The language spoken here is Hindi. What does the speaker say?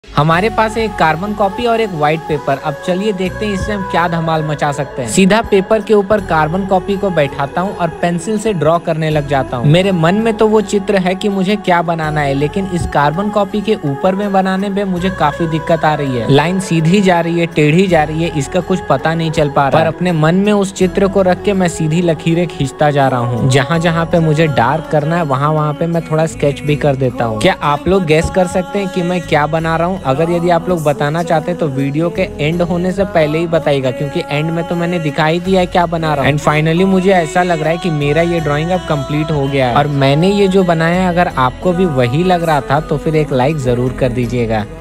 हमारे पास एक कार्बन कॉपी और एक व्हाइट पेपर। अब चलिए देखते हैं इससे हम क्या धमाल मचा सकते हैं। सीधा पेपर के ऊपर कार्बन कॉपी को बैठाता हूँ और पेंसिल से ड्रॉ करने लग जाता हूँ। मेरे मन में तो वो चित्र है कि मुझे क्या बनाना है, लेकिन इस कार्बन कॉपी के ऊपर में बनाने में मुझे काफी दिक्कत आ रही है। लाइन सीधी जा रही है, टेढ़ी जा रही है, इसका कुछ पता नहीं चल पा रहा है। पर अपने मन में उस चित्र को रख के मैं सीधी लकीरें खींचता जा रहा हूँ। जहाँ जहाँ पे मुझे डार्क करना है वहाँ पे मैं थोड़ा स्केच भी कर देता हूँ। क्या आप लोग गेस कर सकते हैं कि मैं क्या बना रहा हूँ? अगर यदि आप लोग बताना चाहते हैं तो वीडियो के एंड होने से पहले ही बताइएगा, क्योंकि एंड में तो मैंने दिखा ही दिया है क्या बना रहा हूँ। एंड फाइनली मुझे ऐसा लग रहा है कि मेरा ये ड्राइंग अब कंप्लीट हो गया है और मैंने ये जो बनाया है अगर आपको भी वही लग रहा था तो फिर एक लाइक जरूर कर दीजिएगा।